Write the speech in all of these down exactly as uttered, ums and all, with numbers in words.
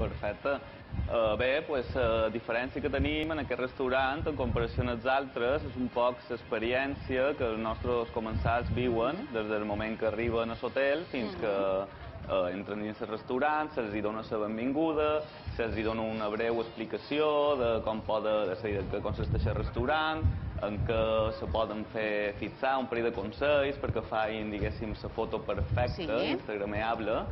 Perfecte. Uh, bé, pues, la diferència que tenim en aquest restaurant en comparació amb els altres és un poc l'experiència que els nostres comensals viuen des del moment que arriben a l'hotel fins que uh, entren dins el restaurant, se'ls dona la benvinguda, se'ls dona una breu explicació de com, poden, de què consisteix el restaurant, en què se poden fer fixar un parell de consells perquè facin, diguéssim, la foto perfecta, Sí. instagramable.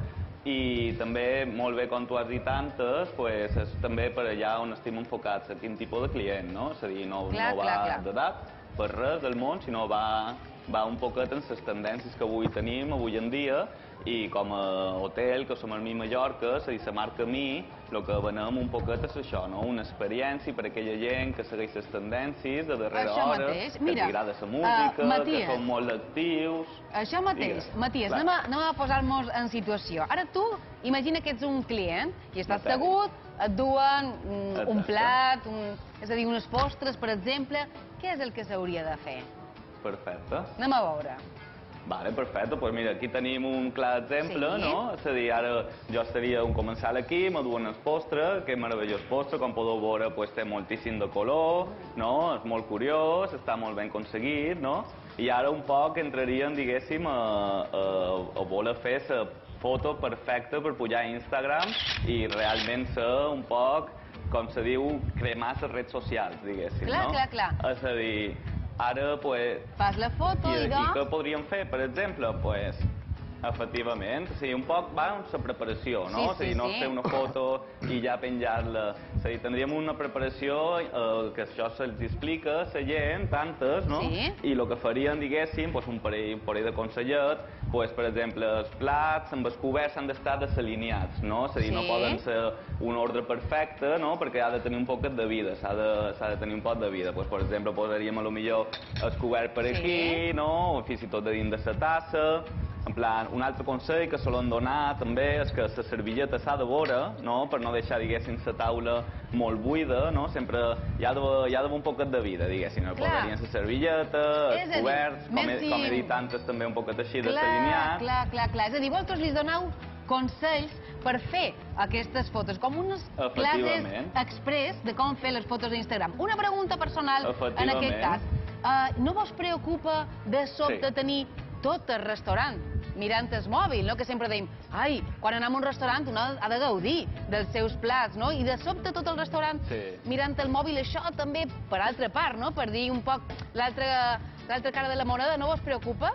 I també, molt bé, com tu has dit antes, pues, és també per allà on estem enfocats, a quin tipus de client, no? És a dir, no, Clar, no clar, va clar. d'edat, per res del món, sinó va, va un poquet en les tendències que avui tenim, avui en dia, i com a hotel, que som al Mi Mallorca, és a dir, la marca Mi, el que venem un poquet és això, no? Una experiència per a aquella gent que segueix les tendències de darrera Això hora, mateix. que Mira, els agrada la música, uh, Matías, que són molt actius. Això mateix, Digues. Matías, Clar. anem a, anem a posar-nos en situació. Ara tu, imagina que ets un client i estàs Matèria. assegut, et duen un, un Exacte. plat, un, és a dir, unes postres, per exemple. Què és el que s'hauria de fer? Perfecte. Anem a veure. Vale, perfecte. Pues mira, aquí tenim un clar exemple, Sí. no? És a dir, ara jo estaria un comensal aquí, me duen el postre, que meravellós postre, com podeu veure, pues, té moltíssim de color, no? És molt curiós, està molt ben aconseguit, no? I ara un poc entraríem, diguéssim, a, a, a voler fer la foto perfecta per pujar a Instagram i realment ser un poc, com se diu, cremar les redes socials, diguéssim, Clar, no? clar, clar. És a dir, ara, pues, Fas la foto i, i, I doncs... què podríem fer, per exemple? Pues, efectivament, o sigui, un poc va amb la preparació, no? Sí, O sigui, sí, no sí. fer una foto i ja penjar-la. O sigui, tindríem una preparació eh, que això se'ls explica a la gent, tantes, no? Sí. I el que farien, diguéssim, pues, un, parell, un parell de consellets, pues, per exemple, els plats amb els coberts han d'estar desalineats, no? És a dir, no Sí. poden ser un ordre perfecte, no? Perquè ha de tenir un poquet de vida, s'ha de, s'ha de tenir un poc de vida. Pues, per exemple, posaríem a lo millor el cobert per Sí. aquí, no? O fins i tot de dins de la tassa. En plan, un altre consell que solen donar també és que la servilleta s'ha de veure, no? Per no deixar, diguéssim, la taula molt buida, no? Sempre hi ha d'haver hi ha d'haver un poquet de vida, diguéssim. No? Clar. Posarien la servilleta, És a els dir, coberts, com, he, més si- com he dit antes, també un poquet així Clar, desalineat. clar, clar, clar. És a dir, vosaltres li doneu consells per fer aquestes fotos, com unes classes Efectivament. express de com fer les fotos d'Instagram. Una pregunta personal en aquest Efectivament. cas. Uh, no vos preocupa de sobte Sí. tenir tot el restaurant mirant el mòbil, no? Que sempre dèiem, ai, quan anem a un restaurant un ha de gaudir dels seus plats, no? I de sobte tot el restaurant Sí. mirant el mòbil, això també, per altra part, no? Per dir un poc l'altra l'altra cara de la moneda, no vos preocupa?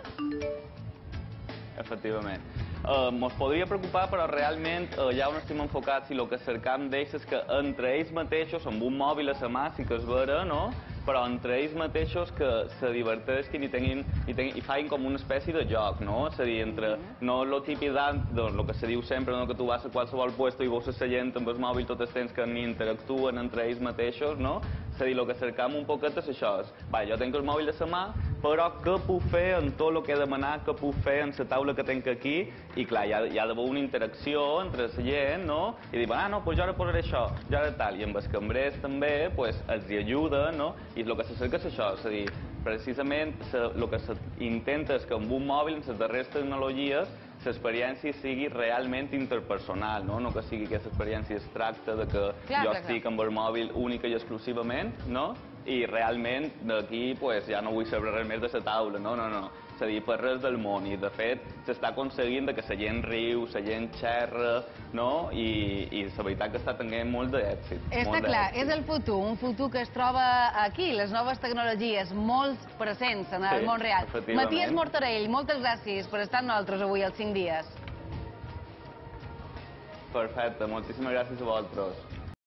Efectivament. Uh, mos podria preocupar, però realment uh, ja on estem enfocats i el que cercam d'ells és que entre ells mateixos, amb un mòbil a la mà, sí que és vera, no? Però entre ells mateixos que se diverteixin i, tinguin, i, tinguin, i facin com una espècie de joc, no? És a dir, entre, no lo típic el que se diu sempre, no? Que tu vas a qualsevol puesto i veus la gent amb el mòbil tot el temps que ni interactuen entre ells mateixos, no? És a dir, el que cercam un poquet és això, és, va, jo tinc el mòbil a la mà, però què puc fer en tot el que he demanat, què puc fer en la taula que tinc aquí, i clar, hi ha, hi ha d'haver una interacció entre la gent, no? I dir, ah, no, doncs jo ara posaré això, jo ara tal, i amb els cambrers també, pues, els hi ajuda, no? I el que se cerca és això, és a dir, precisament el que s'intenta és que amb un mòbil, amb les darreres tecnologies, l'experiència sigui realment interpersonal, no? No que sigui aquesta experiència abstracta de que Clar, jo clar, estic clar. amb el mòbil única i exclusivament, no? I realment d'aquí pues, ja no vull saber res més de la taula, no, no, no. És a dir, per res del món. I de fet s'està aconseguint que la gent riu, la gent xerra, no? I, i la veritat que està tenint molt d'èxit. Està clar, és el futur, un futur que es troba aquí, les noves tecnologies, molt presents en el Sí, món real. efectivament. Matías Mortarell, moltes gràcies per estar amb nosaltres avui als cinc dies. Perfecte, moltíssimes gràcies a vosaltres.